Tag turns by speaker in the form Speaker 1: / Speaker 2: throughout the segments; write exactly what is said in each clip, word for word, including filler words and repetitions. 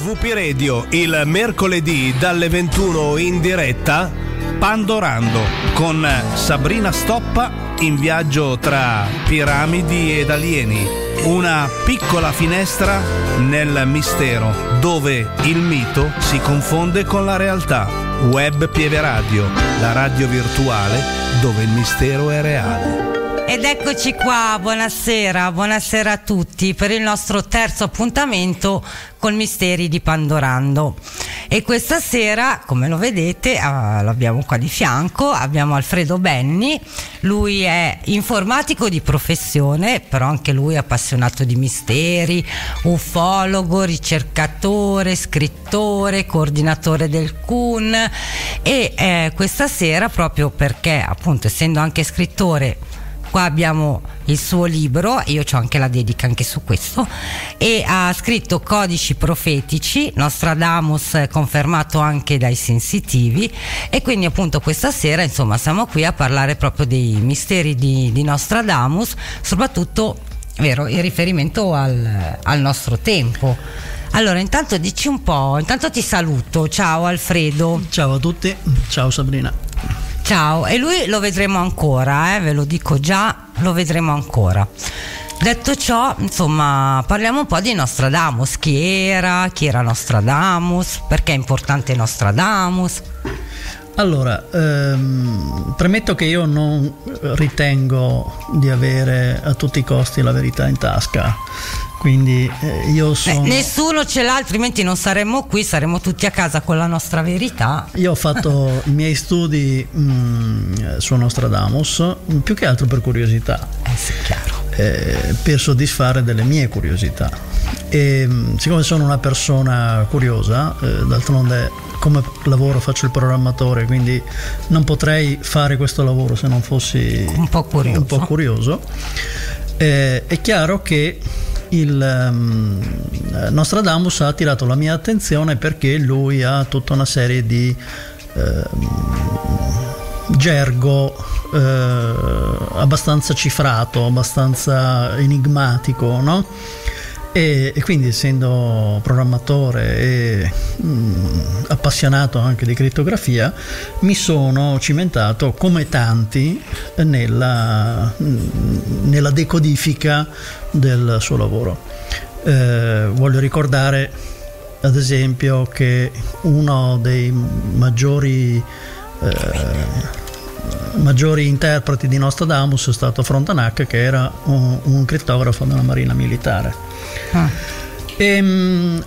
Speaker 1: V P Radio il mercoledì dalle ventuno in diretta Pandorando con Sabrina Stoppa in viaggio tra piramidi ed alieni, una piccola finestra nel mistero dove il mito si confonde con la realtà. Web Pieve Radio, la radio virtuale dove il mistero è reale.
Speaker 2: Ed eccoci qua, buonasera, buonasera a tutti per il nostro terzo appuntamento con Misteri di Pandorando. E questa sera, come lo vedete, uh, lo abbiamo qua di fianco, abbiamo Alfredo Benni. Lui è informatico di professione, però anche lui è appassionato di misteri, ufologo, ricercatore, scrittore, coordinatore del C U N e eh, questa sera, proprio perché appunto essendo anche scrittore, qua abbiamo il suo libro, io ho anche la dedica anche su questo, e ha scritto Codici profetici, Nostradamus confermato anche dai sensitivi, e quindi appunto questa sera insomma siamo qui a parlare proprio dei misteri di, di Nostradamus, soprattutto vero, in riferimento al, al nostro tempo. Allora intanto dici un po', intanto ti saluto, ciao Alfredo.
Speaker 3: Ciao a tutti, ciao Sabrina.
Speaker 2: Ciao, e lui lo vedremo ancora, eh, ve lo dico già, lo vedremo ancora. Detto ciò, insomma, parliamo un po' di Nostradamus. Chi era? Chi era Nostradamus? Perché è importante Nostradamus?
Speaker 3: Allora, ehm, premetto che io non ritengo di avere a tutti i costi la verità in tasca. Quindi eh, io sono...
Speaker 2: Eh, nessuno ce l'ha, altrimenti non saremmo qui, saremmo tutti a casa con la nostra verità.
Speaker 3: Io ho fatto i miei studi mh, su Nostradamus più che altro per curiosità,
Speaker 2: eh sì, chiaro.
Speaker 3: Eh, per soddisfare delle mie curiosità. E mh, siccome sono una persona curiosa, eh, d'altronde come lavoro faccio il programmatore, quindi non potrei fare questo lavoro se non fossi
Speaker 2: un po' curioso.
Speaker 3: Un po' curioso. Eh, è chiaro che il um, Nostradamus ha attirato la mia attenzione perché lui ha tutta una serie di uh, gergo uh, abbastanza cifrato, abbastanza enigmatico, no? E, e quindi essendo programmatore e mh, appassionato anche di crittografia, mi sono cimentato come tanti nella, mh, nella decodifica del suo lavoro. Eh, voglio ricordare ad esempio che uno dei maggiori eh, maggiori interpreti di Nostradamus è stato Frontenac, che era un, un crittografo della Marina Militare. Ah. E,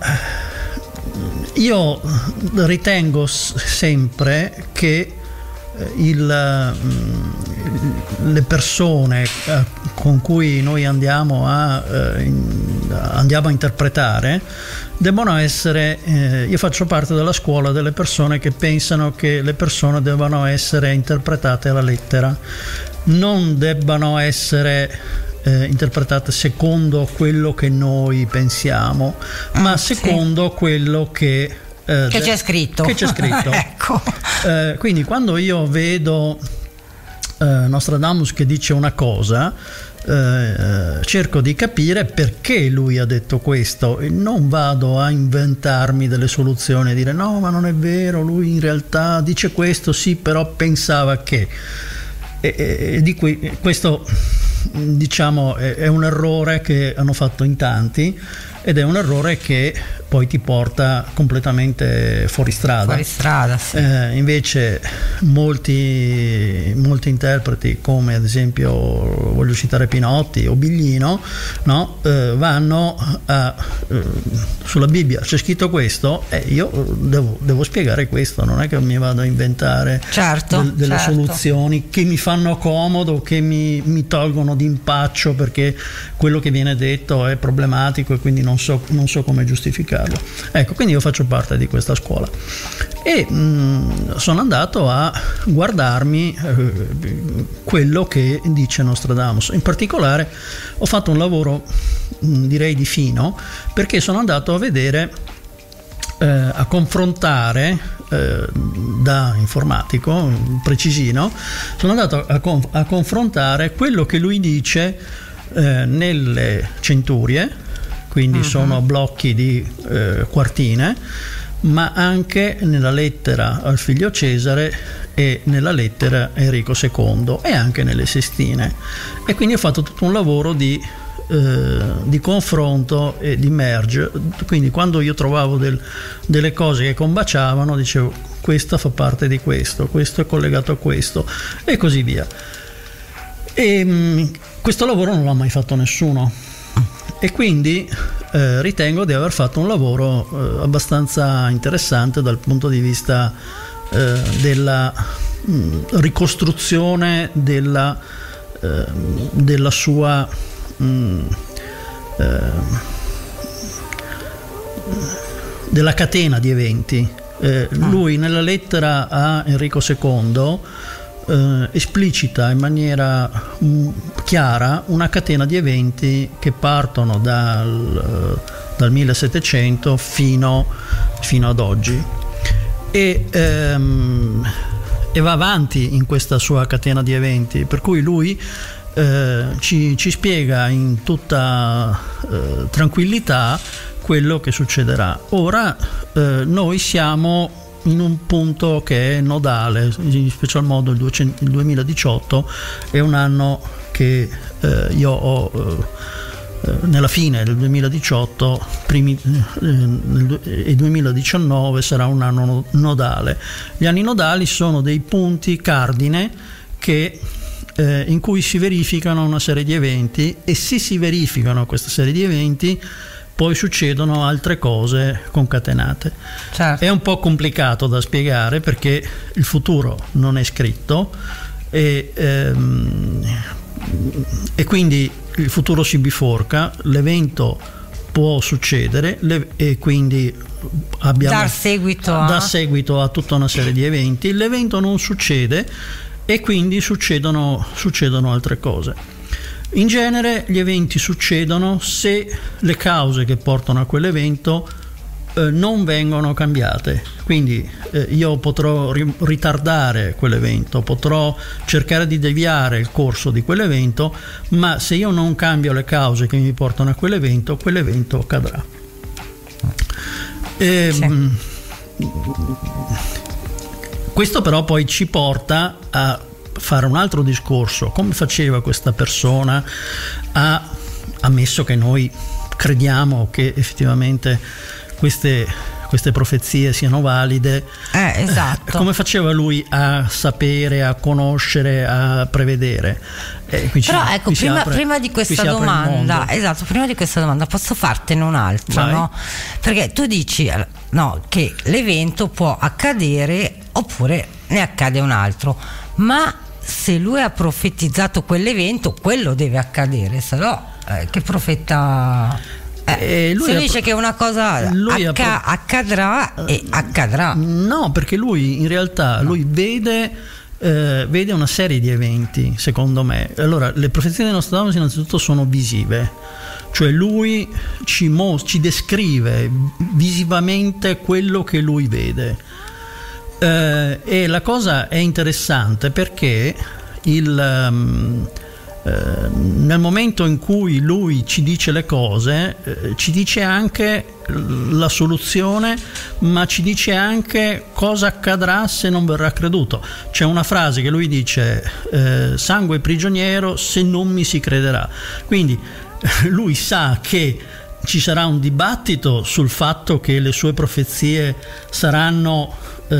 Speaker 3: io ritengo sempre che il, le persone con cui noi andiamo a, andiamo a interpretare debbono essere, eh, io faccio parte della scuola delle persone che pensano che le persone debbano essere interpretate alla lettera, non debbano essere eh, interpretate secondo quello che noi pensiamo, ah, ma secondo sì. quello che
Speaker 2: Eh, che c'è scritto,
Speaker 3: che c'è scritto.
Speaker 2: Ecco.
Speaker 3: Eh, quindi quando io vedo eh, Nostradamus che dice una cosa, eh, cerco di capire perché lui ha detto questo e non vado a inventarmi delle soluzioni e dire no, ma non è vero, lui in realtà dice questo, sì, però pensava che e, e, e di cui questo diciamo è, è un errore che hanno fatto in tanti, ed è un errore che poi ti porta completamente fuori strada.
Speaker 2: Fuori strada, sì.
Speaker 3: Eh, invece molti, molti interpreti, come ad esempio voglio citare Pinotti o Biglino, no? eh, vanno a, eh, sulla Bibbia c'è scritto questo e eh, io devo, devo spiegare questo, non è che mi vado a inventare
Speaker 2: certo,
Speaker 3: del, delle
Speaker 2: certo.
Speaker 3: soluzioni che mi fanno comodo, che mi, mi tolgono d'impaccio perché quello che viene detto è problematico e quindi non so, non so come giustificarlo. Ecco, quindi io faccio parte di questa scuola e mh, sono andato a guardarmi eh, quello che dice Nostradamus. In particolare ho fatto un lavoro mh, direi di fino, perché sono andato a vedere eh, a confrontare eh, da informatico precisino, sono andato a, conf- a confrontare quello che lui dice eh, nelle centurie quindi uh-huh. sono blocchi di eh, quartine, ma anche nella lettera al figlio Cesare e nella lettera a Enrico secondo e anche nelle Sestine. E quindi ho fatto tutto un lavoro di, eh, di confronto e di merge. Quindi quando io trovavo del, delle cose che combaciavano, dicevo questa fa parte di questo, questo è collegato a questo e così via. E mh, questo lavoro non l'ha mai fatto nessuno, e quindi eh, ritengo di aver fatto un lavoro eh, abbastanza interessante dal punto di vista eh, della mh, ricostruzione della, eh, della sua mh, eh, della catena di eventi. Eh, lui nella lettera a Enrico secondo Eh, esplicita in maniera mh, chiara una catena di eventi che partono dal, dal millesettecento fino, fino ad oggi e, ehm, e va avanti in questa sua catena di eventi, per cui lui eh, ci, ci spiega in tutta eh, tranquillità quello che succederà. Ora eh, noi siamo in un punto che è nodale, in special modo il, duecento, il duemiladiciotto è un anno che eh, io ho eh, nella fine del duemiladiciotto primi, eh, e duemiladiciannove sarà un anno nodale. Gli anni nodali sono dei punti cardine che eh, in cui si verificano una serie di eventi, e se si verificano questa serie di eventi poi succedono altre cose concatenate. Certo. È un po' complicato da spiegare perché il futuro non è scritto e, ehm, e quindi il futuro si biforca, l'evento può succedere le, e quindi abbiamo
Speaker 2: dar seguito a...
Speaker 3: dà seguito a tutta una serie di eventi, l'evento non succede e quindi succedono, succedono altre cose. In genere gli eventi succedono se le cause che portano a quell'evento eh, non vengono cambiate. Quindi eh, io potrò ri- ritardare quell'evento, potrò cercare di deviare il corso di quell'evento, ma se io non cambio le cause che mi portano a quell'evento, quell'evento accadrà. E, sì. mh, questo però poi ci porta a fare un altro discorso. Come faceva questa persona, ha ammesso che noi crediamo che effettivamente queste, queste profezie siano valide,
Speaker 2: eh, esatto.
Speaker 3: come faceva lui a sapere, a conoscere, a prevedere? Eh, qui
Speaker 2: Però
Speaker 3: ci,
Speaker 2: ecco,
Speaker 3: qui
Speaker 2: prima,
Speaker 3: apre,
Speaker 2: prima di questa domanda, esatto, prima di questa domanda posso fartene un'altra, no? Perché tu dici no, che l'evento può accadere oppure ne accade un altro, ma se lui ha profetizzato quell'evento, quello deve accadere, se no eh, che profeta eh, eh, lui si dice pro- che una cosa acca- pro- accadrà uh, e accadrà.
Speaker 3: No, perché lui in realtà no. lui vede eh, vede una serie di eventi, secondo me. Allora, le profezie di Nostradamus innanzitutto sono visive, cioè lui ci, mo- ci descrive visivamente quello che lui vede. Uh, e la cosa è interessante perché il, um, uh, nel momento in cui lui ci dice le cose, uh, ci dice anche la soluzione, ma ci dice anche cosa accadrà se non verrà creduto. C'è una frase che lui dice uh, sangue prigioniero se non mi si crederà. Quindi lui sa che ci sarà un dibattito sul fatto che le sue profezie saranno eh,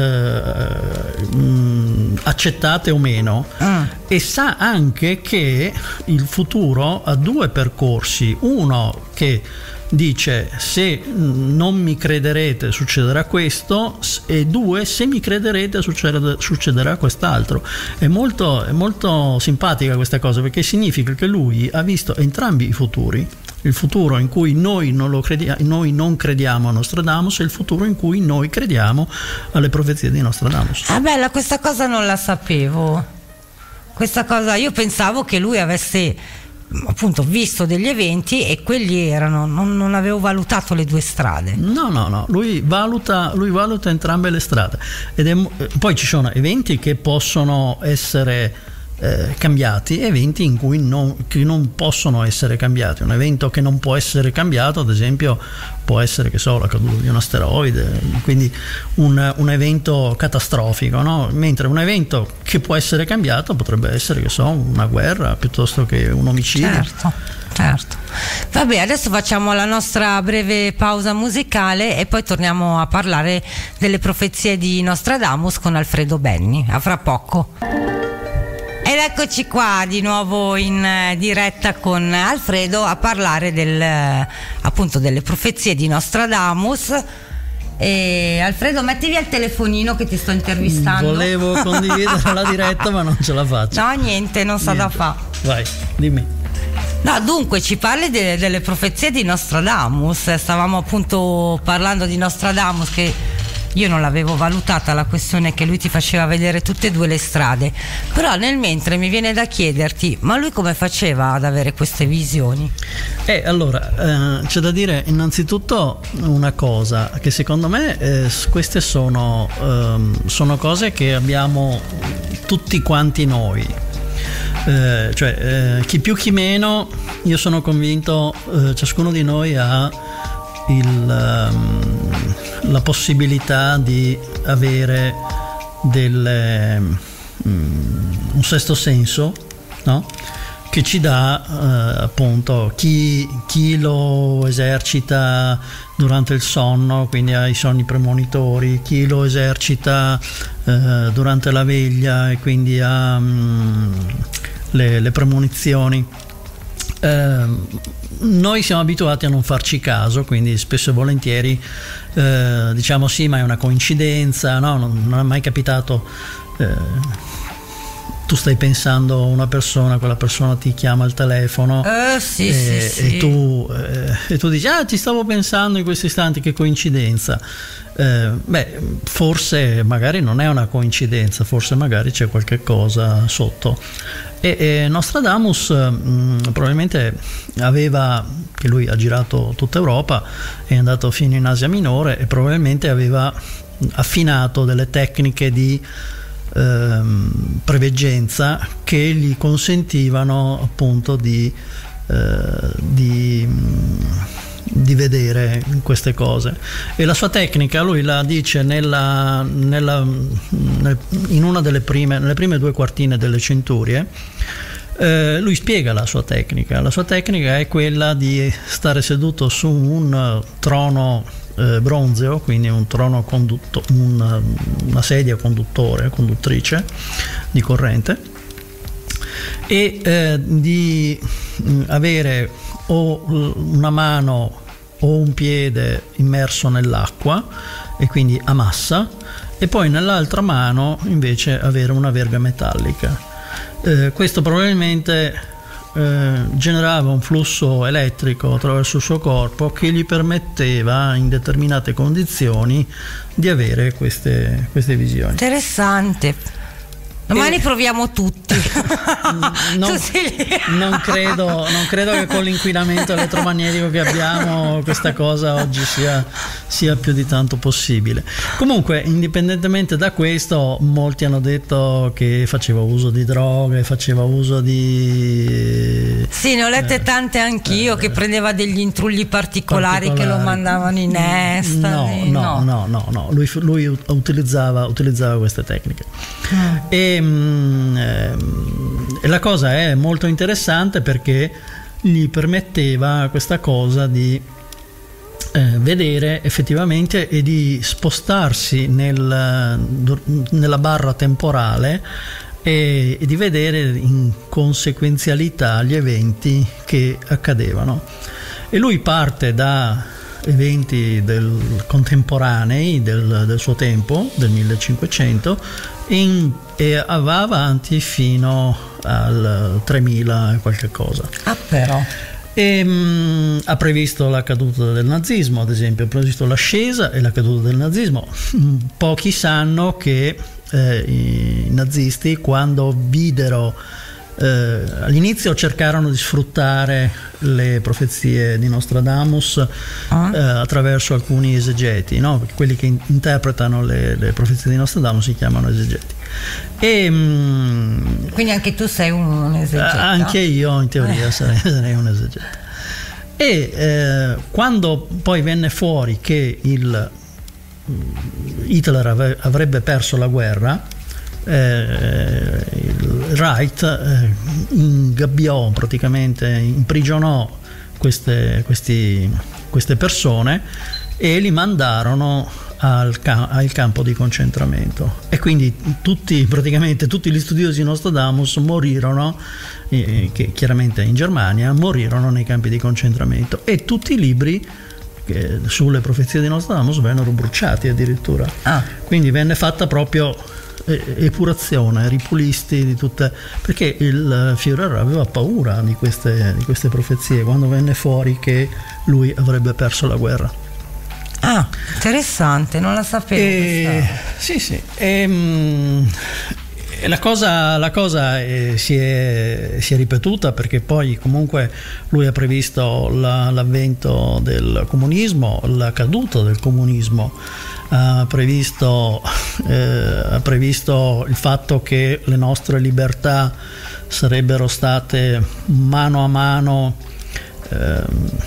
Speaker 3: mh, accettate o meno, ah. e sa anche che il futuro ha due percorsi: uno che dice se non mi crederete succederà questo, e due, se mi crederete succederà, succederà quest'altro. È molto, è molto simpatica questa cosa, perché significa che lui ha visto entrambi i futuri: il futuro in cui noi non, lo credi- noi non crediamo a Nostradamus e il futuro in cui noi crediamo alle profezie di Nostradamus.
Speaker 2: Ah, bella, questa cosa non la sapevo. Questa cosa, io pensavo che lui avesse appunto visto degli eventi e quelli erano, non, non avevo valutato le due strade.
Speaker 3: No, no, no, lui valuta, lui valuta entrambe le strade. Ed è, poi ci sono eventi che possono essere eh, cambiati, eventi in cui non, che non possono essere cambiati. Un evento che non può essere cambiato, ad esempio, può essere, che so, la caduta di un asteroide, quindi un, un evento catastrofico, no? Mentre un evento che può essere cambiato potrebbe essere, che so, una guerra piuttosto che un omicidio.
Speaker 2: Certo, certo. Vabbè, adesso facciamo la nostra breve pausa musicale e poi torniamo a parlare delle profezie di Nostradamus con Alfredo Benni. A fra poco. Ed eccoci qua di nuovo in eh, diretta con Alfredo a parlare del, eh, appunto delle profezie di Nostradamus. E Alfredo, metti via il telefonino che ti sto intervistando.
Speaker 3: Volevo condividere la diretta ma non ce la faccio.
Speaker 2: No, niente, non sa da fa.
Speaker 3: Vai, dimmi.
Speaker 2: No, dunque ci parli de- delle profezie di Nostradamus. Stavamo appunto parlando di Nostradamus, che io non l'avevo valutata la questione che lui ti faceva vedere tutte e due le strade, però nel mentre mi viene da chiederti, ma lui come faceva ad avere queste visioni?
Speaker 3: Eh, allora, eh, c'è da dire innanzitutto una cosa, che secondo me eh, queste sono, ehm, sono cose che abbiamo tutti quanti noi. Eh, cioè eh, chi più chi meno, io sono convinto eh, ciascuno di noi ha il, um, la possibilità di avere delle, um, un sesto senso, no? Che ci dà eh, appunto chi, chi lo esercita durante il sonno, quindi ha i sogni premonitori, chi lo esercita eh, durante la veglia e quindi ha um, le, le premonizioni. Eh, noi siamo abituati a non farci caso, quindi spesso e volentieri eh, diciamo sì, ma è una coincidenza, no? Non, non è mai capitato. Eh, tu stai pensando a una persona, quella persona ti chiama al telefono
Speaker 2: eh, sì,
Speaker 3: e,
Speaker 2: sì, sì.
Speaker 3: e, tu, eh, e tu dici ah, ti stavo pensando in questi istanti, che coincidenza. Eh, beh, forse magari non è una coincidenza, forse magari c'è qualche cosa sotto. E, e Nostradamus mh, probabilmente aveva, che lui ha girato tutta Europa, è andato fino in Asia Minore e probabilmente aveva affinato delle tecniche di ehm, preveggenza che gli consentivano appunto di, eh, di di vedere queste cose. E la sua tecnica lui la dice nella, nella, nel, in una delle prime, nelle prime due quartine delle Centurie. Eh, lui spiega la sua tecnica. La sua tecnica è quella di stare seduto su un trono eh, bronzeo, quindi un trono condutto, un, una sedia conduttore, conduttrice di corrente, e eh, di avere o una mano o un piede immerso nell'acqua e quindi a massa, e poi nell'altra mano invece avere una verga metallica. Eh, questo probabilmente eh, generava un flusso elettrico attraverso il suo corpo che gli permetteva in determinate condizioni di avere queste, queste visioni.
Speaker 2: Interessante. Domani proviamo tutti.
Speaker 3: non, non, credo, non credo che con l'inquinamento elettromagnetico che abbiamo questa cosa oggi sia, sia più di tanto possibile. Comunque, indipendentemente da questo, molti hanno detto che faceva uso di droghe, faceva uso di...
Speaker 2: Sì, ne ho lette eh, tante anch'io, eh, che prendeva degli intrugli particolari, particolari che lo mandavano in est.
Speaker 3: No, no, no, no, no. Lui, lui utilizzava, utilizzava queste tecniche. Mm. E E la cosa è molto interessante perché gli permetteva questa cosa di eh, vedere effettivamente e di spostarsi nel, nella barra temporale e, e di vedere in conseguenzialità gli eventi che accadevano. E lui parte da eventi del, contemporanei del, del suo tempo, del millecinquecento, in, e va avanti fino al tremila e qualche cosa.
Speaker 2: Ah, però.
Speaker 3: E, mh, ha previsto la caduta del nazismo, ad esempio, ha previsto l'ascesa e la caduta del nazismo. Pochi sanno che eh, i nazisti, quando videro eh, all'inizio cercarono di sfruttare le profezie di Nostradamus ah. eh, attraverso alcuni esegeti, no? Perché quelli che in- interpretano le, le profezie di Nostradamus si chiamano esegeti. E, mh,
Speaker 2: quindi anche tu sei un esegeta?
Speaker 3: Anche io in teoria eh. sarei, sarei un esegeta. E eh, quando poi venne fuori che il Hitler ave- avrebbe perso la guerra, eh, il Reich eh, ingabbiò, praticamente imprigionò queste, questi, queste persone e li mandarono al, ca- al campo di concentramento, e quindi tutti, praticamente tutti gli studiosi di Nostradamus morirono, eh, che chiaramente in Germania, morirono nei campi di concentramento, e tutti i libri che sulle profezie di Nostradamus vennero bruciati addirittura. Ah. Quindi venne fatta proprio epurazione, ripulisti di tutte, perché il Führer aveva paura di queste, di queste profezie quando venne fuori che lui avrebbe perso la guerra.
Speaker 2: Ah, interessante, non la sapevo.
Speaker 3: E, sì, sì. E, mh, la cosa, la cosa eh, si, è, si è ripetuta, perché poi comunque lui ha previsto la, l'avvento del comunismo, la caduta del comunismo, ha previsto, eh, ha previsto il fatto che le nostre libertà sarebbero state mano a mano eh,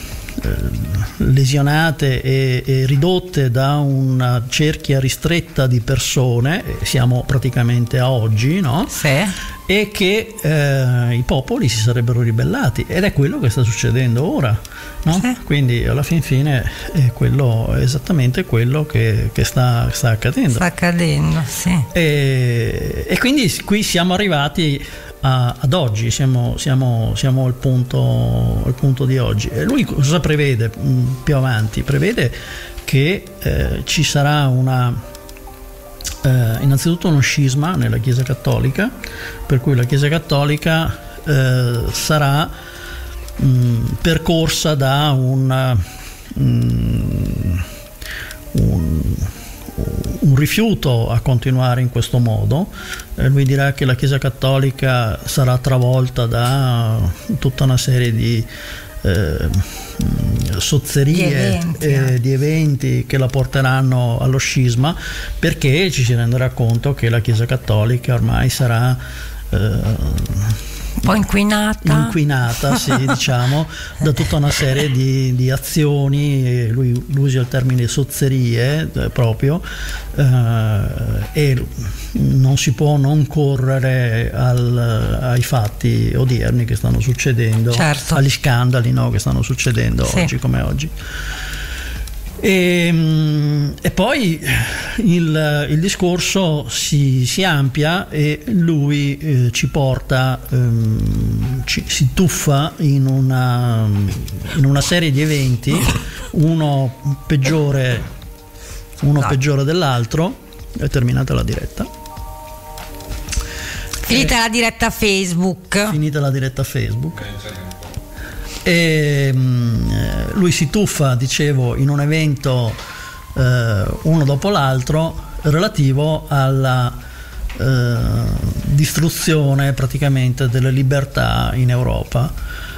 Speaker 3: lesionate e, e ridotte da una cerchia ristretta di persone, siamo praticamente a oggi, no?
Speaker 2: Sì.
Speaker 3: E che eh, i popoli si sarebbero ribellati, ed è quello che sta succedendo ora, no? Sì. Quindi alla fin fine è, quello, è esattamente quello che, che sta, sta accadendo.
Speaker 2: Sta accadendo, sì.
Speaker 3: E, e quindi qui siamo arrivati a, ad oggi, siamo, siamo, siamo al, punto, al punto di oggi. E lui cosa prevede mh, più avanti? Prevede che eh, ci sarà una Eh, innanzitutto uno scisma nella Chiesa Cattolica, per cui la Chiesa Cattolica eh, sarà mh, percorsa da un, mh, un, un rifiuto a continuare in questo modo. Eh, lui dirà che la Chiesa Cattolica sarà travolta da tutta una serie di eh, sozzerie, di eventi, eh, di eventi che la porteranno allo scisma, perché ci si renderà conto che la Chiesa Cattolica ormai sarà eh,
Speaker 2: un po' inquinata,
Speaker 3: inquinata sì, diciamo, da tutta una serie di, di azioni. Lui, lui usa il termine sozzerie eh, proprio, eh, e non si può non correre al, ai fatti odierni che stanno succedendo, certo, agli scandali, no, che stanno succedendo sì. oggi come oggi. E, e poi il, il discorso si, si amplia, e lui eh, ci porta, ehm, ci, si tuffa in una, in una serie di eventi, uno peggiore, uno no. peggiore dell'altro. È terminata la diretta.
Speaker 2: Finita eh, la diretta Facebook.
Speaker 3: Finita la diretta Facebook. E lui si tuffa, dicevo, in un evento eh, uno dopo l'altro relativo alla eh, distruzione praticamente delle libertà in Europa,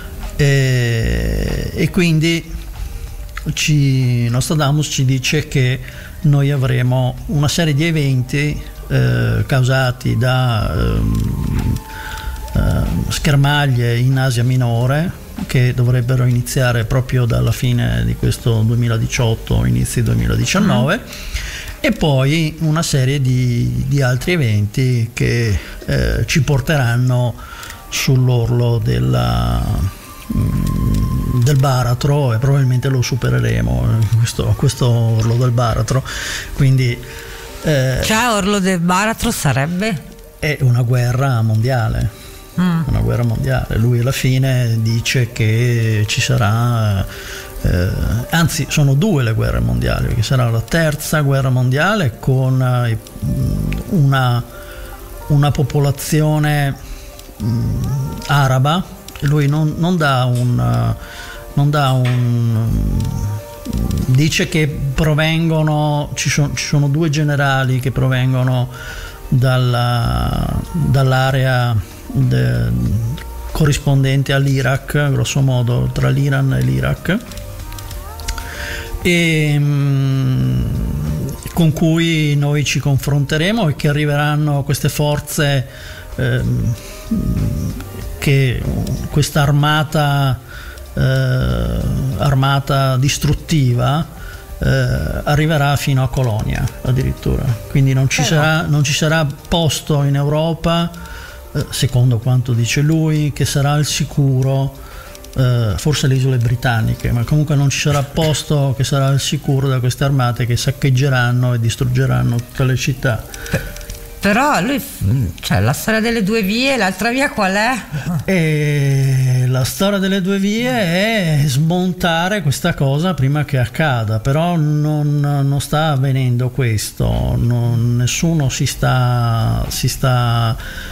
Speaker 3: e, e quindi ci, Nostradamus ci dice che noi avremo una serie di eventi eh, causati da eh, eh, schermaglie in Asia Minore, che dovrebbero iniziare proprio dalla fine di questo duemiladiciotto, inizi duemiladiciannove, mm. e poi una serie di, di altri eventi che eh, ci porteranno sull'orlo della, mh, del baratro, e probabilmente lo supereremo, questo, questo orlo del baratro. Quindi eh,
Speaker 2: cioè orlo del baratro sarebbe?
Speaker 3: È una guerra mondiale. Mm. Una guerra mondiale. Lui alla fine dice che ci sarà, eh, anzi sono due le guerre mondiali, perché sarà la terza guerra mondiale con eh, una, una popolazione mh, araba. Lui non, non dà un non dà un dice che provengono, ci sono, ci sono due generali che provengono dalla, dall'area de, corrispondente all'Iraq, grosso modo tra l'Iran e l'Iraq, e mh, con cui noi ci confronteremo, e che arriveranno queste forze, ehm, che questa armata eh, armata distruttiva eh, arriverà fino a Colonia addirittura, quindi non ci, sarà, non ci sarà posto in Europa, eh, secondo quanto dice lui, che sarà al sicuro. Uh, forse le isole britanniche, ma comunque non ci sarà posto che sarà al sicuro da queste armate che saccheggeranno e distruggeranno tutte le città.
Speaker 2: Però lui, cioè, la storia delle due vie, l'altra via qual è?
Speaker 3: E la storia delle due vie è smontare questa cosa prima che accada, però non, non sta avvenendo questo, non, nessuno si sta si sta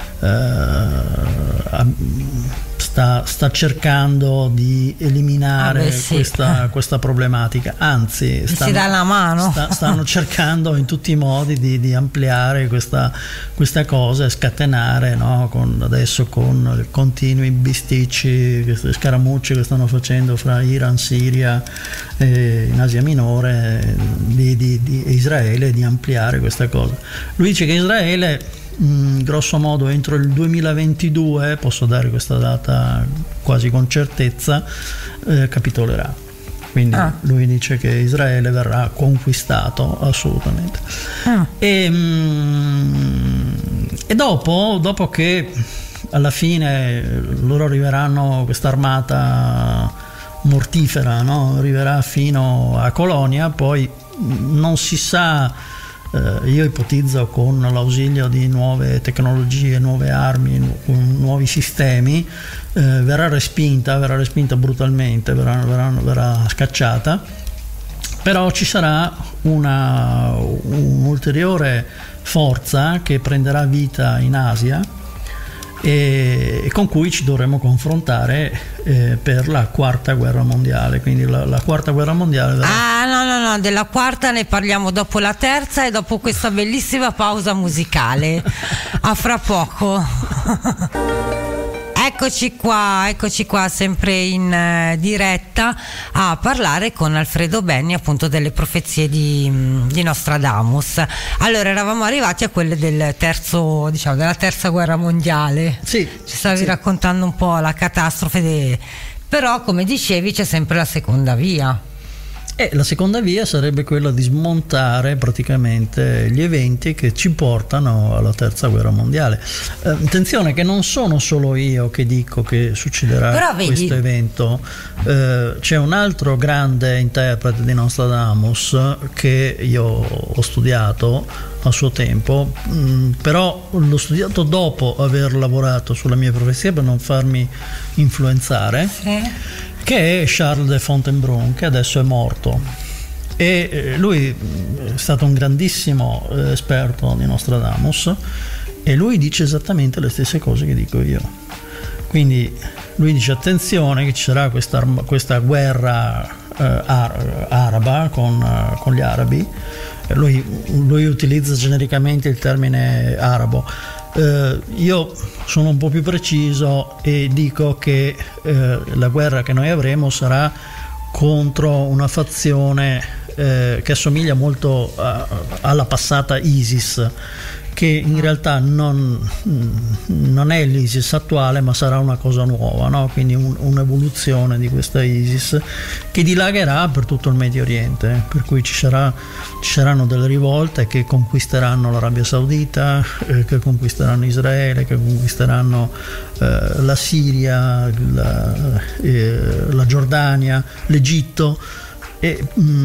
Speaker 3: eh, Sta, sta cercando di eliminare ah beh, sì. questa, questa problematica, anzi stanno,
Speaker 2: si dà la mano.
Speaker 3: sta, stanno cercando in tutti i modi di, di ampliare questa, questa cosa e scatenare, no? con, adesso con continui bisticci, queste scaramucce che stanno facendo fra Iran, Siria e in Asia Minore di, di, di Israele, di ampliare questa cosa. Lui dice che Israele, Mm, grosso modo entro il duemilaventidue, posso dare questa data quasi con certezza, eh, capitolerà. Quindi ah. lui dice che Israele verrà conquistato assolutamente. Ah. E, mm, e dopo, dopo che alla fine loro arriveranno, questa armata mortifera, no? Arriverà fino a Colonia, poi non si sa. Io ipotizzo con l'ausilio di nuove tecnologie, nuove armi, nu- nuovi sistemi, eh, verrà respinta, verrà respinta brutalmente, verrà, verrà, verrà scacciata, però ci sarà una, un'ulteriore forza che prenderà vita in Asia e, e con cui ci dovremo confrontare eh, per la quarta guerra mondiale. Quindi la, la quarta guerra mondiale verrà...
Speaker 2: Ah no no no, della quarta ne parliamo dopo la terza e dopo questa bellissima pausa musicale. A fra poco. Eccoci qua, eccoci qua sempre in eh, diretta a parlare con Alfredo Benni, appunto, delle profezie di, di Nostradamus. Allora, eravamo arrivati a quelle del terzo, diciamo, della terza guerra mondiale.
Speaker 3: Sì.
Speaker 2: Ci stavi
Speaker 3: sì.
Speaker 2: raccontando un po' la catastrofe, de... però come dicevi c'è sempre la seconda via.
Speaker 3: E la seconda via sarebbe quella di smontare praticamente gli eventi che ci portano alla terza guerra mondiale. Eh, attenzione che non sono solo io che dico che succederà
Speaker 2: Però, vedi,
Speaker 3: questo evento, eh, c'è un altro grande interprete di Nostradamus che io ho studiato a suo tempo, mh, però l'ho studiato dopo aver lavorato sulla mia profezia per non farmi influenzare. Sì. Che è Charles de Fontainebleau, che adesso è morto, e lui è stato un grandissimo esperto di Nostradamus e lui dice esattamente le stesse cose che dico io. Quindi lui dice attenzione che ci sarà questa, questa guerra eh, ar- araba con, uh, con gli arabi. Lui, lui utilizza genericamente il termine arabo. Uh, io sono un po' più preciso e dico che uh, la guerra che noi avremo sarà contro una fazione uh, che assomiglia molto a, alla passata ISIS, che in realtà non, non è l'ISIS attuale, ma sarà una cosa nuova, no? Quindi un, un'evoluzione di questa ISIS che dilagherà per tutto il Medio Oriente, per cui ci, sarà, ci saranno delle rivolte che conquisteranno l'Arabia Saudita, eh, che conquisteranno Israele, che conquisteranno eh, la Siria, la, eh, la Giordania, l'Egitto. E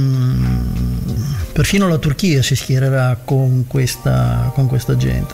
Speaker 3: mh, perfino la Turchia si schiererà con questa, con questa gente,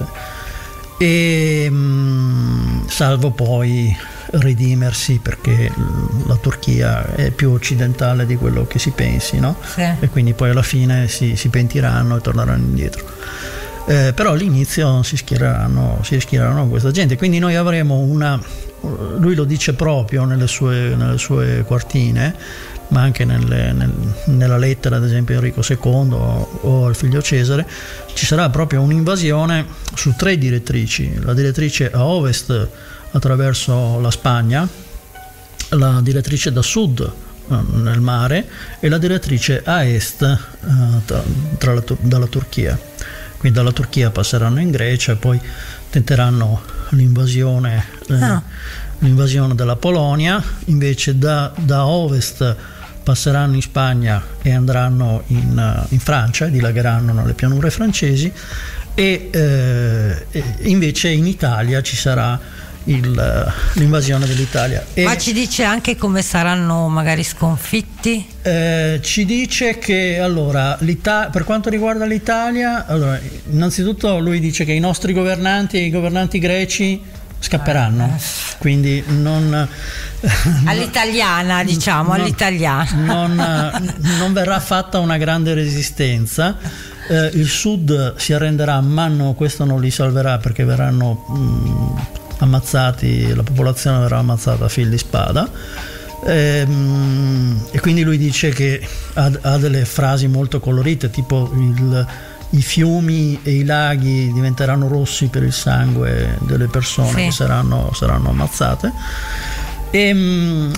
Speaker 3: e mh, salvo poi redimersi, perché la Turchia è più occidentale di quello che si pensi, no? Sì. E quindi poi alla fine si, si pentiranno e torneranno indietro. Eh, però all'inizio si schiereranno, si schiereranno con questa gente, quindi noi avremo una lui lo dice proprio nelle sue, nelle sue quartine, ma anche nelle, nel, nella lettera ad esempio a Enrico secondo o, o al figlio Cesare, ci sarà proprio un'invasione su tre direttrici: la direttrice a ovest attraverso la Spagna, la direttrice da sud nel mare e la direttrice a est eh, tra, tra la, dalla Turchia. Quindi dalla Turchia passeranno in Grecia e poi tenteranno l'invasione, eh, ah. l'invasione della Polonia. Invece da, da ovest passeranno in Spagna e andranno in, in Francia, dilagheranno nelle pianure francesi, e eh, invece in Italia ci sarà Il, l'invasione dell'Italia.
Speaker 2: Ma e, ci dice anche come saranno magari sconfitti?
Speaker 3: Eh, ci dice che allora per quanto riguarda l'Italia, allora, innanzitutto lui dice che i nostri governanti e i governanti greci scapperanno, eh. quindi non
Speaker 2: all'italiana diciamo
Speaker 3: non,
Speaker 2: all'italiana
Speaker 3: non, non verrà fatta una grande resistenza. Eh, il sud si arrenderà, ma no, questo non li salverà perché verranno mh, ammazzati, la popolazione verrà ammazzata a fil di spada, e, e quindi lui dice che ha, ha delle frasi molto colorite, tipo il, i fiumi e i laghi diventeranno rossi per il sangue delle persone sì. che saranno, saranno ammazzate, e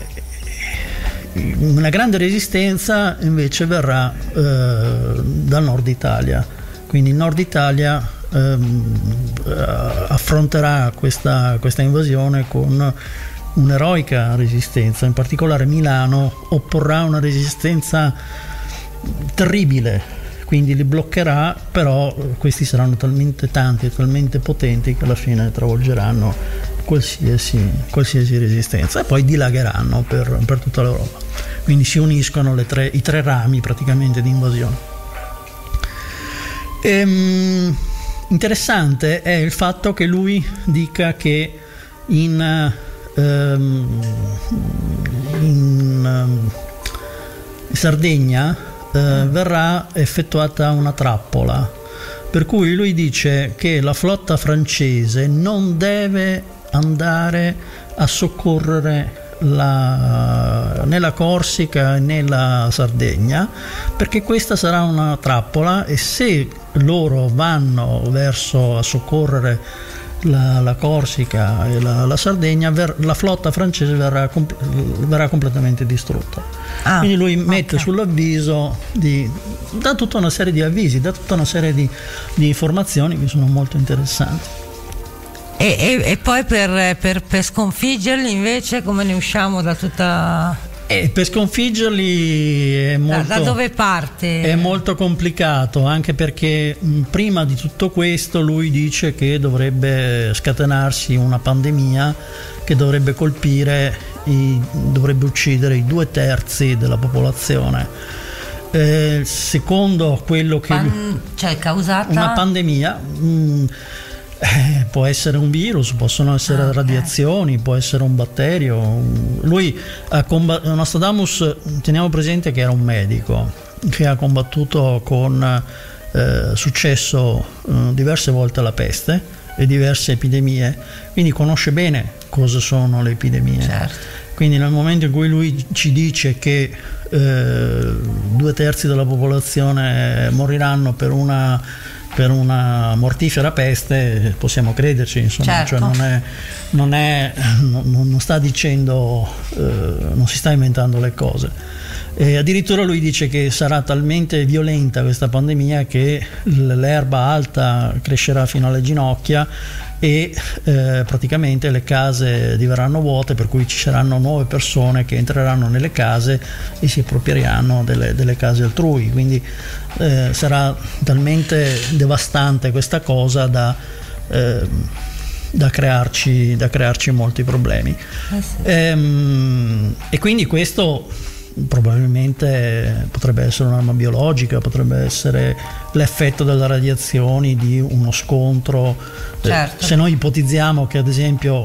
Speaker 3: una grande resistenza invece verrà eh, dal nord Italia, quindi il nord Italia affronterà questa, questa invasione con un'eroica resistenza. In particolare Milano opporrà una resistenza terribile, quindi li bloccherà, però questi saranno talmente tanti e talmente potenti che alla fine travolgeranno qualsiasi, qualsiasi resistenza e poi dilagheranno per, per tutta l'Europa. Quindi si uniscono le tre, i tre rami praticamente di invasione. Ehm, Interessante è il fatto che lui dica che in, um, in um, Sardegna uh, verrà effettuata una trappola, per cui lui dice che la flotta francese non deve andare a soccorrere La, né la Corsica né la Sardegna, perché questa sarà una trappola, e se loro vanno verso a soccorrere la, la Corsica e la, la Sardegna, ver, la flotta francese verrà, comp- verrà completamente distrutta. Ah, quindi lui mette okay. sull'avviso di, dà tutta una serie di avvisi, dà tutta una serie di, di informazioni che sono molto interessanti.
Speaker 2: E, e, e poi per, per, per sconfiggerli invece come ne usciamo da tutta...
Speaker 3: E per sconfiggerli è molto,
Speaker 2: da, da dove parte?
Speaker 3: È molto complicato, anche perché mh, prima di tutto questo lui dice che dovrebbe scatenarsi una pandemia che dovrebbe colpire, i, dovrebbe uccidere i due terzi della popolazione. Eh, secondo quello che...
Speaker 2: Pan, cioè causata...
Speaker 3: Una pandemia... Mh, Eh, può essere un virus, possono essere okay. radiazioni, può essere un batterio. Lui ha combattuto, Nostradamus, teniamo presente che era un medico che ha combattuto con eh, successo eh, diverse volte la peste e diverse epidemie, quindi conosce bene cosa sono le epidemie.
Speaker 2: Certo.
Speaker 3: Quindi nel momento in cui lui ci dice che eh, due terzi della popolazione moriranno per una per una mortifera peste, possiamo crederci, insomma,
Speaker 2: certo.
Speaker 3: cioè non è, non è non, non sta dicendo eh, non si sta inventando le cose, e addirittura lui dice che sarà talmente violenta questa pandemia che l'erba alta crescerà fino alle ginocchia e eh, praticamente le case diverranno vuote, per cui ci saranno nuove persone che entreranno nelle case e si approprieranno delle, delle case altrui, quindi eh, sarà talmente devastante questa cosa da, eh, da, crearci, da crearci molti problemi. Eh sì. ehm, e quindi questo probabilmente potrebbe essere un'arma biologica, potrebbe essere l'effetto delle radiazioni di uno scontro.
Speaker 2: Certo.
Speaker 3: Se noi ipotizziamo che ad esempio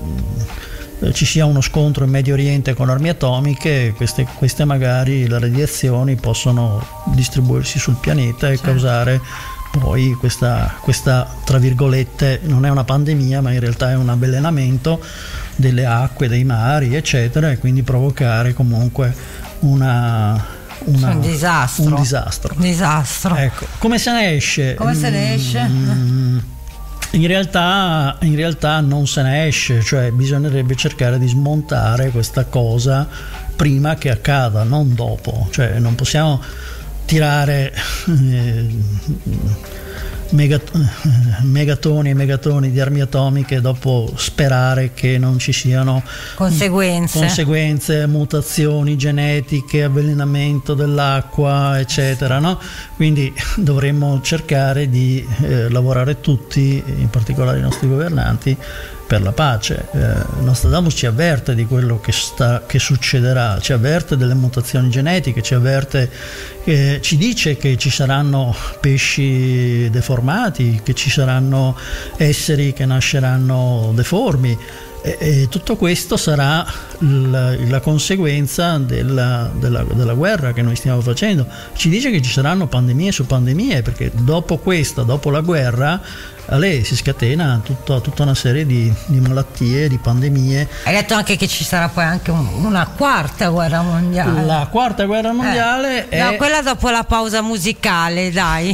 Speaker 3: ci sia uno scontro in Medio Oriente con armi atomiche, queste, queste magari le radiazioni possono distribuirsi sul pianeta e certo. causare poi questa, questa, tra virgolette, non è una pandemia, ma in realtà è un avvelenamento delle acque, dei mari, eccetera, e quindi provocare comunque una, una,
Speaker 2: un disastro.
Speaker 3: Un disastro.
Speaker 2: disastro.
Speaker 3: Ecco, come se ne esce?
Speaker 2: Come se ne esce?
Speaker 3: Mm, in realtà, in realtà non se ne esce, cioè bisognerebbe cercare di smontare questa cosa prima che accada, non dopo, cioè non possiamo tirare eh, megat- megatoni e megatoni di armi atomiche e dopo sperare che non ci siano
Speaker 2: conseguenze,
Speaker 3: conseguenze mutazioni genetiche, avvelenamento dell'acqua, eccetera, no? Quindi dovremmo cercare di eh, lavorare tutti, in particolare i nostri governanti, per la pace. eh, Nostradamus ci avverte di quello che, sta, che succederà, ci avverte delle mutazioni genetiche, ci avverte, eh, ci dice che ci saranno pesci deformati, che ci saranno esseri che nasceranno deformi, e, e tutto questo sarà la, la conseguenza della, della, della guerra che noi stiamo facendo. Ci dice che ci saranno pandemie su pandemie, perché dopo questa, dopo la guerra, a lei si scatena tutta, tutta una serie di, di malattie, di pandemie.
Speaker 2: Hai detto anche che ci sarà poi anche un, una quarta guerra mondiale.
Speaker 3: La quarta guerra mondiale
Speaker 2: eh.
Speaker 3: è...
Speaker 2: No, quella dopo la pausa musicale, dai.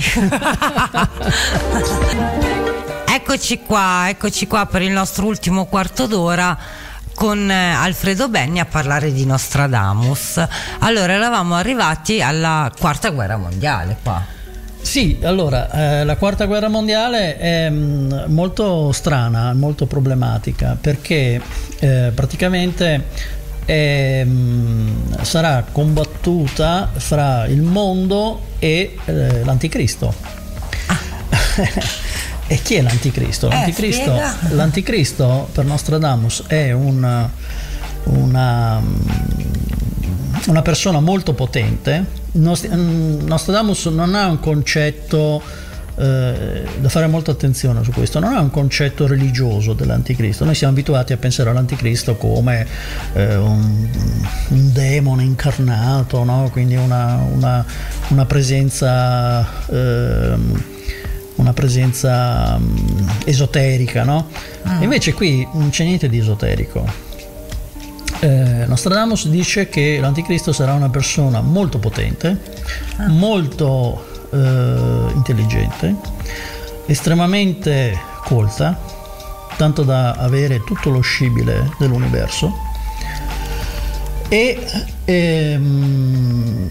Speaker 2: Eccoci qua, eccoci qua per il nostro ultimo quarto d'ora con Alfredo Benni a parlare di Nostradamus. Allora, eravamo arrivati alla quarta guerra mondiale qua.
Speaker 3: Sì, allora, eh, la quarta guerra mondiale è mh, molto strana, molto problematica, perché eh, praticamente è, mh, sarà combattuta fra il mondo e eh, l'anticristo. Ah. E chi è l'anticristo? L'anticristo,
Speaker 2: eh,
Speaker 3: l'anticristo per Nostradamus è un, una, una persona molto potente. Nostradamus non ha un concetto, eh, da fare molta attenzione su questo, non ha un concetto religioso dell'anticristo. Noi siamo abituati a pensare all'anticristo come eh, un, un demone incarnato, no? Quindi una, una, una presenza eh, una presenza um, esoterica, no? Ah. Invece qui non c'è niente di esoterico. Eh, Nostradamus dice che l'anticristo sarà una persona molto potente, ah. molto eh, intelligente, estremamente colta, tanto da avere tutto lo scibile dell'universo, e, ehm,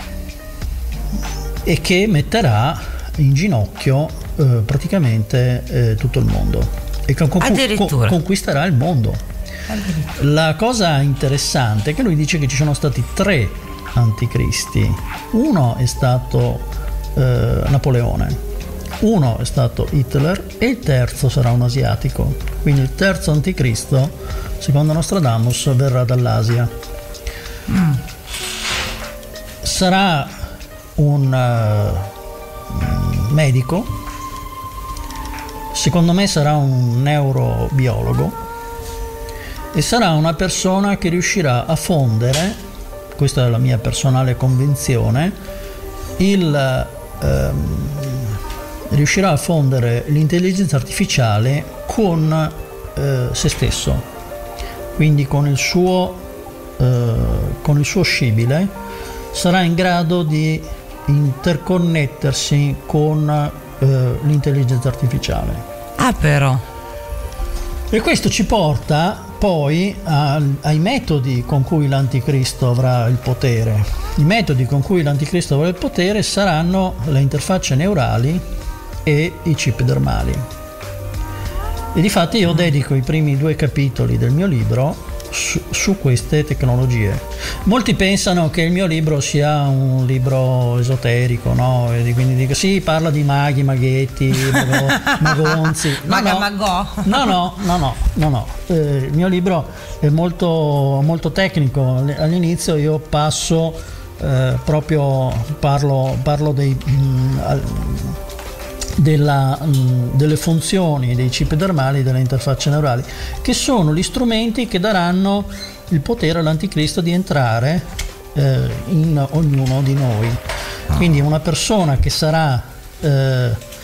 Speaker 3: e che metterà in ginocchio eh, praticamente eh, tutto il mondo e con- con- conquisterà il mondo. La cosa interessante è che lui dice che ci sono stati tre anticristi. Uno è stato eh, Napoleone, uno è stato Hitler e il terzo sarà un asiatico. Quindi il terzo anticristo, secondo Nostradamus, verrà dall'Asia. Mm. Sarà un uh, medico, secondo me sarà un neurobiologo e sarà una persona che riuscirà a fondere, questa è la mia personale convinzione, il, ehm, riuscirà a fondere l'intelligenza artificiale con eh, se stesso, quindi con il suo eh, con il suo scibile sarà in grado di interconnettersi con eh, l'intelligenza artificiale.
Speaker 2: Ah, però.
Speaker 3: E questo ci porta poi a, ai metodi con cui l'anticristo avrà il potere. I metodi con cui l'anticristo avrà il potere saranno le interfacce neurali e i chip dermali. E difatti io dedico i primi due capitoli del mio libro Su, su queste tecnologie. Molti pensano che il mio libro sia un libro esoterico, no? E quindi dico sì, parla di maghi, maghetti, mago, magonzi. No,
Speaker 2: Maga
Speaker 3: no.
Speaker 2: magò.
Speaker 3: No, no, no, no, no, no. Eh, il mio libro è molto, molto tecnico. All'inizio io passo eh, proprio parlo, parlo dei mh, al, Della, mh, delle funzioni dei chip dermali, delle interfacce neurali, che sono gli strumenti che daranno il potere all'anticristo di entrare eh, in ognuno di noi. Quindi una persona che sarà eh,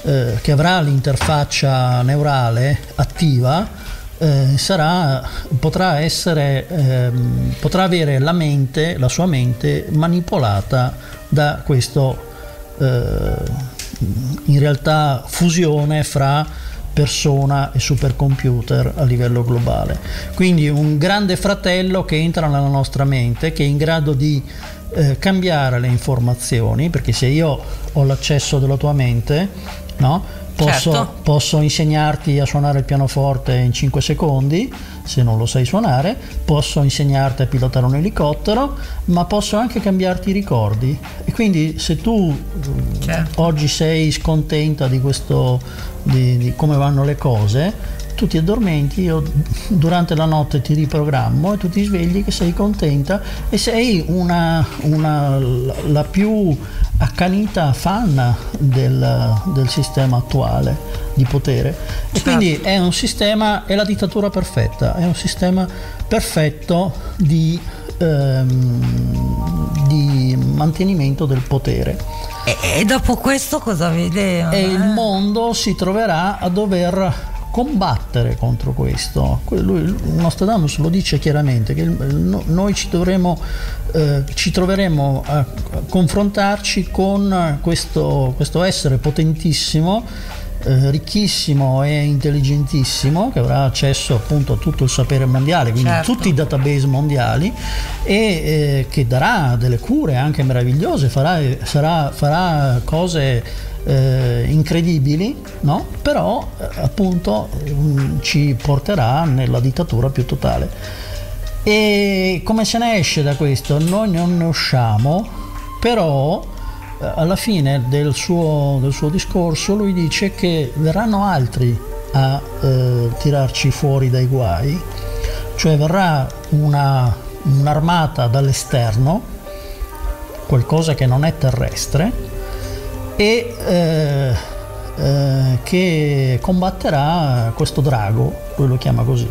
Speaker 3: eh, che avrà l'interfaccia neurale attiva, eh, sarà, potrà essere, ehm, potrà avere la mente, la sua mente manipolata da questo, eh, in realtà, fusione fra persona e supercomputer a livello globale. Quindi un grande fratello che entra nella nostra mente, che è in grado di eh, cambiare le informazioni, perché se io ho l'accesso della tua mente, no? Posso,
Speaker 2: certo.
Speaker 3: posso insegnarti a suonare il pianoforte in cinque secondi, se non lo sai suonare, posso insegnarti a pilotare un elicottero, ma posso anche cambiarti i ricordi. E quindi se tu certo. oggi sei scontenta di questo, di, di come vanno le cose, tu ti addormenti, io durante la notte ti riprogrammo e tu ti svegli che sei contenta e sei una, una la più accanita fan del, del sistema attuale di potere. E certo. quindi è un sistema, è la dittatura perfetta, è un sistema perfetto di, ehm, di mantenimento del potere.
Speaker 2: E, e dopo questo cosa vede?
Speaker 3: E il mondo si troverà a dover combattere contro questo. Lui, Nostradamus lo dice chiaramente, che noi ci dovremo eh, ci troveremo a, a confrontarci con questo, questo essere potentissimo, eh, ricchissimo e intelligentissimo, che avrà accesso appunto a tutto il sapere mondiale, quindi certo. tutti i database mondiali, e eh, che darà delle cure anche meravigliose, farà, sarà, farà cose Eh, incredibili, no? Però eh, appunto mh, ci porterà nella dittatura più totale. E come se ne esce da questo? Noi non ne usciamo, però eh, alla fine del suo, del suo discorso lui dice che verranno altri a eh, tirarci fuori dai guai, cioè verrà una, un'armata dall'esterno, qualcosa che non è terrestre, e eh, eh, che combatterà questo drago, lui lo chiama così,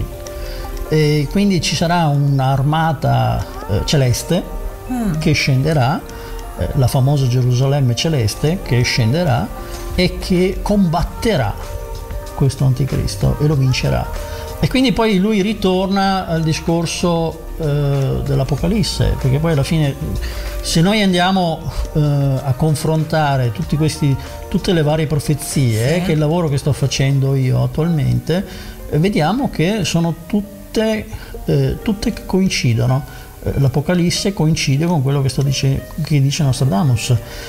Speaker 3: e quindi ci sarà un'armata eh, celeste mm. che scenderà, eh, la famosa Gerusalemme celeste che scenderà e che combatterà questo anticristo e lo vincerà. E quindi poi lui ritorna al discorso eh, dell'Apocalisse, perché poi alla fine, se noi andiamo eh, a confrontare tutti questi, tutte le varie profezie, sì. che è il lavoro che sto facendo io attualmente, eh, vediamo che sono tutte, eh, tutte che coincidono. Eh, L'Apocalisse coincide con quello che, sto dice, che dice Nostradamus.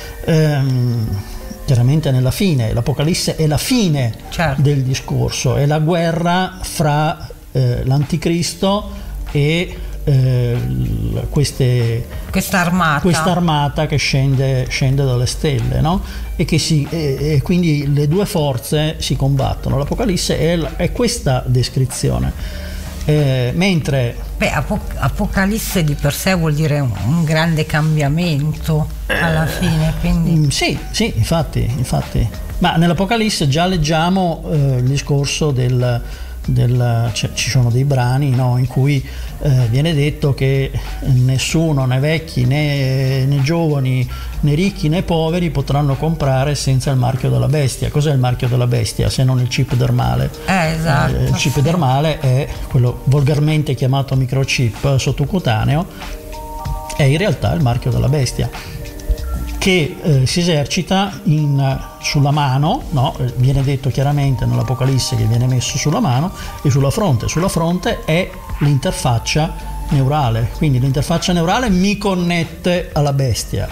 Speaker 3: Ehm, chiaramente nella fine, l'Apocalisse è la fine certo. del discorso, è la guerra fra eh, l'anticristo e eh, queste,
Speaker 2: questa armata.
Speaker 3: questa armata che scende, scende dalle stelle, no? E che si, e, e quindi le due forze si combattono. L'Apocalisse è, è questa descrizione. Eh, mentre
Speaker 2: Beh, apoc- Apocalisse di per sé vuol dire un, un grande cambiamento alla fine, quindi
Speaker 3: sì, sì, infatti, infatti. Ma nell'Apocalisse già leggiamo eh, il discorso del, del cioè, ci sono dei brani, no, in cui eh, viene detto che nessuno, né vecchi né, né giovani né ricchi né poveri potranno comprare senza il marchio della bestia. Cos'è il marchio della bestia se non il chip dermale?
Speaker 2: Eh, esatto,
Speaker 3: eh, il chip
Speaker 2: sì.
Speaker 3: dermale è quello volgarmente chiamato microchip sottocutaneo, è in realtà il marchio della bestia, che eh, si esercita in, sulla mano, no? Viene detto chiaramente nell'Apocalisse che viene messo sulla mano e sulla fronte. Sulla fronte è l'interfaccia neurale, quindi l'interfaccia neurale mi connette alla bestia,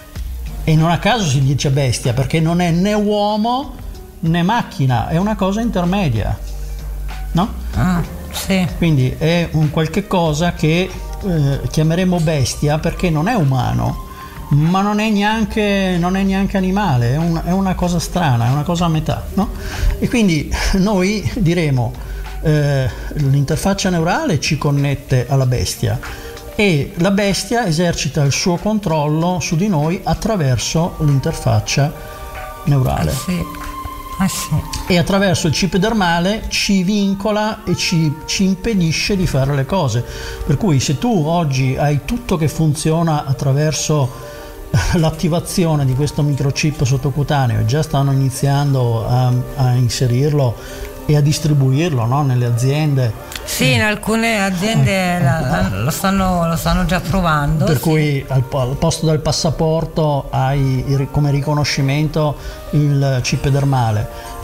Speaker 3: e non a caso si dice bestia perché non è né uomo né macchina, è una cosa intermedia, no?
Speaker 2: Ah, sì.
Speaker 3: Quindi è un qualche cosa che eh, chiameremo bestia perché non è umano, ma non è neanche, non è neanche animale, è, un, è una cosa strana, è una cosa a metà, no? E quindi noi diremo eh, l'interfaccia neurale ci connette alla bestia e la bestia esercita il suo controllo su di noi attraverso l'interfaccia neurale.
Speaker 2: Eh sì. Eh sì.
Speaker 3: E attraverso il chip dermale ci vincola e ci, ci impedisce di fare le cose. Per cui se tu oggi hai tutto che funziona attraverso l'attivazione di questo microchip sottocutaneo, già stanno iniziando a, a inserirlo e a distribuirlo, no? Nelle aziende.
Speaker 2: Sì, in alcune aziende la, lo, stanno, lo stanno già provando.
Speaker 3: Per
Speaker 2: sì.
Speaker 3: cui al, al posto del passaporto hai come riconoscimento il chip dermale,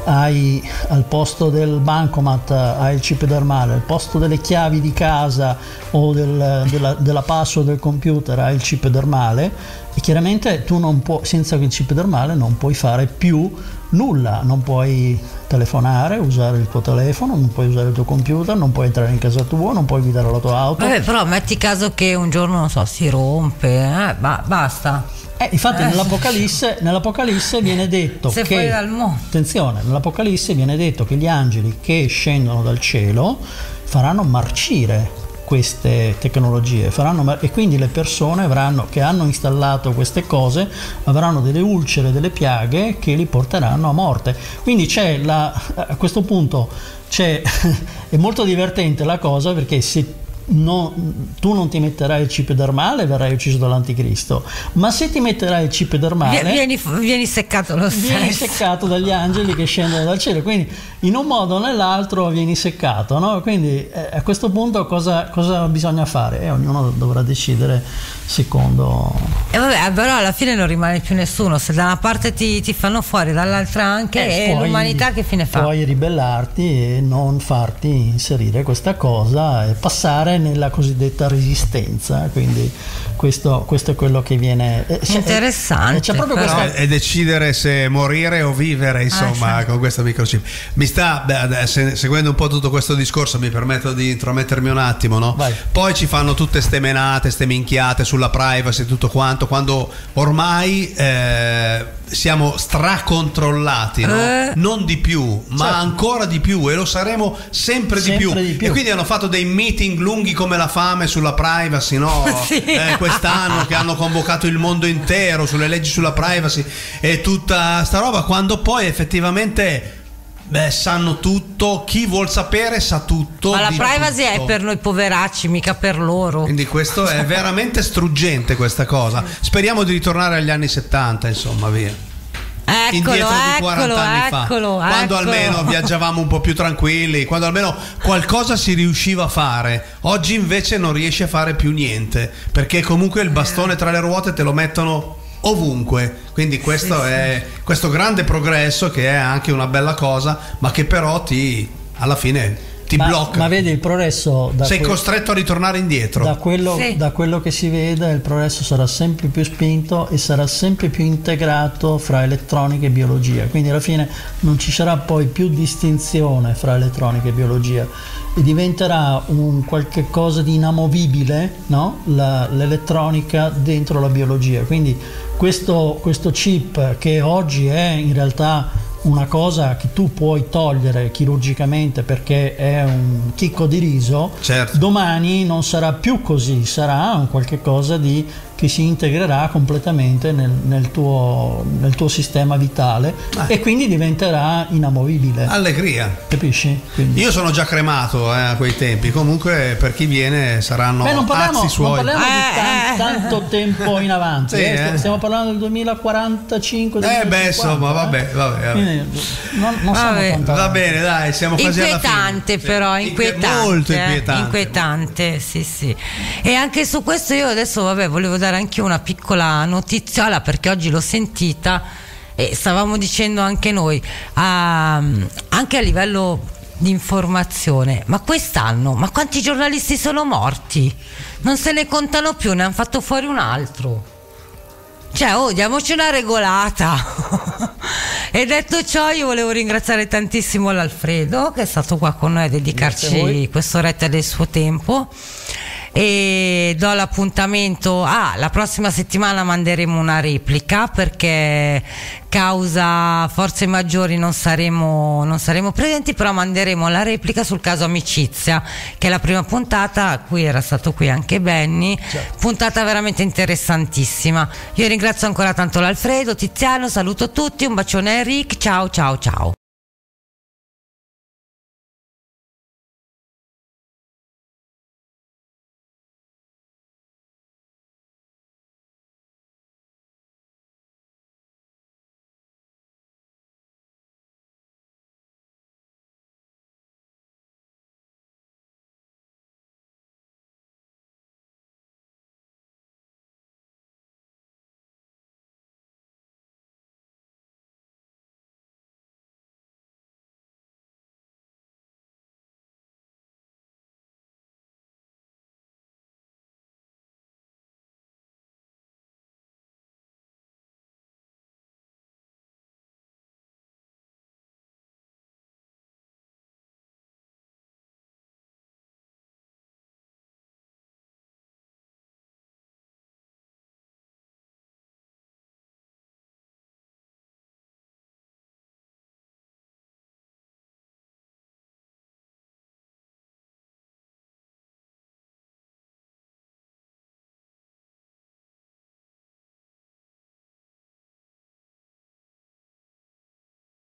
Speaker 3: hai al posto del bancomat hai il chip dermale, al posto delle chiavi di casa o del, della, della password del computer hai il chip dermale, e chiaramente tu non puoi, senza il chip dermale non puoi fare più nulla, non puoi telefonare, usare il tuo telefono, non puoi usare il tuo computer, non puoi entrare in casa tua, non puoi guidare la tua auto.
Speaker 2: Vabbè, però metti caso che un giorno, non so, si rompe, eh, ba- basta.
Speaker 3: Eh, infatti
Speaker 2: eh.
Speaker 3: nell'Apocalisse, nell'Apocalisse viene detto
Speaker 2: Se
Speaker 3: che,
Speaker 2: fuori dal mondo.
Speaker 3: attenzione, nell'Apocalisse viene detto che gli angeli che scendono dal cielo faranno marcire queste tecnologie, faranno, e quindi le persone avranno, che hanno installato queste cose avranno delle ulcere, delle piaghe che li porteranno a morte. Quindi c'è la, a questo punto c'è è molto divertente la cosa, perché se No, tu non ti metterai il chip dermale verrai ucciso dall'anticristo, ma se ti metterai il chip dermale
Speaker 2: vieni, vieni seccato lo stesso,
Speaker 3: vieni seccato dagli angeli che scendono dal cielo, quindi in un modo o nell'altro vieni seccato, no? Quindi eh, a questo punto cosa, cosa bisogna fare? Eh, ognuno dovrà decidere secondo.
Speaker 2: E vabbè, però alla fine non rimane più nessuno, se da una parte ti, ti fanno fuori, dall'altra anche,
Speaker 3: eh,
Speaker 2: e
Speaker 3: puoi,
Speaker 2: l'umanità che fine fa?
Speaker 3: Puoi ribellarti e non farti inserire questa cosa e passare nella cosiddetta resistenza, quindi questo, questo è quello che viene eh,
Speaker 2: interessante,
Speaker 3: c'è proprio
Speaker 2: però.
Speaker 3: questa...
Speaker 1: e decidere se morire o vivere, insomma,
Speaker 2: ah, sì.
Speaker 1: con questo microchip. Mi sta beh, se, seguendo un po' tutto questo discorso, mi permetto di intromettermi un attimo, no?
Speaker 3: Vai.
Speaker 1: Poi ci fanno tutte ste menate, ste minchiate sulla privacy e tutto quanto, quando ormai eh, siamo stracontrollati, no?
Speaker 2: eh.
Speaker 1: Non di più, ma
Speaker 3: certo.
Speaker 1: ancora di più, e lo saremo sempre,
Speaker 3: sempre
Speaker 1: di, più.
Speaker 3: di più.
Speaker 1: E quindi hanno fatto dei meeting lunghi come la fame sulla privacy, no?
Speaker 2: Sì.
Speaker 1: Eh, quest'anno che hanno convocato il mondo intero sulle leggi sulla privacy e tutta sta roba, quando poi effettivamente beh, sanno tutto, chi vuol sapere sa tutto.
Speaker 2: Ma la
Speaker 1: di
Speaker 2: privacy
Speaker 1: tutto.
Speaker 2: è per noi poveracci, mica per loro.
Speaker 1: Quindi questo è veramente struggente, questa cosa. Speriamo di ritornare agli anni settanta, insomma, via.
Speaker 2: Eccolo,
Speaker 1: Indietro di quaranta
Speaker 2: eccolo,
Speaker 1: anni
Speaker 2: eccolo,
Speaker 1: fa, quando
Speaker 2: eccolo.
Speaker 1: almeno viaggiavamo un po' più tranquilli, quando almeno qualcosa si riusciva a fare. Oggi invece non riesci a fare più niente, perché comunque il bastone tra le ruote te lo mettono ovunque. Quindi questo
Speaker 2: sì,
Speaker 1: è sì. questo grande progresso, che è anche una bella cosa, ma che però ti alla fine ti
Speaker 3: ma,
Speaker 1: blocca.
Speaker 3: ma vedi il progresso da
Speaker 1: sei
Speaker 3: que-
Speaker 1: costretto a ritornare indietro.
Speaker 3: Da quello,
Speaker 2: sì.
Speaker 3: da quello che si vede, il progresso sarà sempre più spinto e sarà sempre più integrato fra elettronica e biologia, quindi alla fine non ci sarà poi più distinzione fra elettronica e biologia, e diventerà un qualche cosa di inamovibile, no? La, l'elettronica dentro la biologia. Quindi questo, questo chip, che oggi è in realtà una cosa che tu puoi togliere chirurgicamente perché è un chicco di riso,
Speaker 1: certo.
Speaker 3: Domani non sarà più così, sarà un qualche cosa di che si integrerà completamente nel, nel, tuo, nel tuo sistema vitale, ah. e quindi diventerà inamovibile.
Speaker 1: Allegria.
Speaker 3: Capisci? Quindi.
Speaker 1: Io sono già cremato eh, a quei tempi, comunque per chi viene saranno
Speaker 3: Beh, non parliamo,
Speaker 1: azzi suoi.
Speaker 3: non parliamo
Speaker 2: Eh,
Speaker 3: di tan-
Speaker 2: eh.
Speaker 3: tanto tempo in avanti,
Speaker 1: Sì,
Speaker 3: eh.
Speaker 1: eh.
Speaker 3: Stiamo parlando del duemilaquarantacinque
Speaker 1: Eh beh, insomma, vabbè, vabbè, vabbè.
Speaker 3: Quindi, non, non
Speaker 2: Vabbè.
Speaker 3: siamo tanto
Speaker 1: Va
Speaker 3: avanti.
Speaker 1: bene, dai, siamo quasi alla fine.
Speaker 2: Inquietante, però,
Speaker 1: Sì.
Speaker 2: inquietante,
Speaker 1: Molto
Speaker 2: eh,
Speaker 1: inquietante.
Speaker 2: inquietante, sì, sì. E anche su questo io adesso, vabbè, volevo dare anche una piccola notiziola, perché oggi l'ho sentita e stavamo dicendo anche noi, a, anche a livello di informazione, ma quest'anno, ma quanti giornalisti sono morti? Non se ne contano più, ne hanno fatto fuori un altro. Cioè, oh, diamoci una regolata. E detto ciò, io volevo ringraziare tantissimo l'Alfredo, che è stato qua con noi a dedicarci quest'oretta del suo tempo, e do l'appuntamento. Ah, la prossima settimana manderemo una replica, perché causa forze maggiori non saremo, non saremo presenti, però manderemo la replica sul caso Amicizia, che è la prima puntata, a cui era stato qui anche Benny. Certo. Puntata veramente interessantissima. Io ringrazio ancora tanto l'Alfredo, Tiziano, saluto tutti, un bacione a Eric, ciao ciao ciao.